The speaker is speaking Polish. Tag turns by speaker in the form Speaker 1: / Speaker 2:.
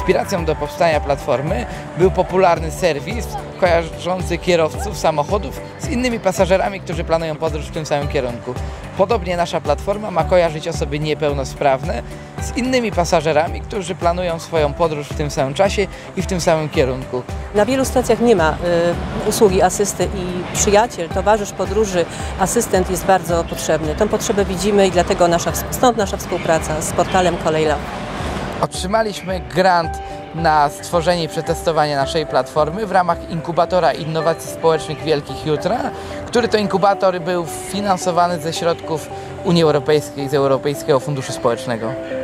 Speaker 1: Inspiracją do powstania platformy był popularny serwis kojarzący kierowców samochodów z innymi pasażerami, którzy planują podróż w tym samym kierunku. Podobnie nasza platforma ma kojarzyć osoby niepełnosprawne z innymi pasażerami, którzy planują swoją podróż w tym samym czasie i w tym samym kierunku.
Speaker 2: Na wielu stacjach nie ma usługi asysty i przyjaciel, towarzysz podróży, asystent jest bardzo potrzebny. Tę potrzebę widzimy i dlatego stąd nasza współpraca z portalem Kolej.Lab.
Speaker 1: Otrzymaliśmy grant na stworzenie i przetestowanie naszej platformy w ramach Inkubatora Innowacji Społecznych Wielkich Jutra, który to inkubator był finansowany ze środków Unii Europejskiej, z Europejskiego Funduszu Społecznego.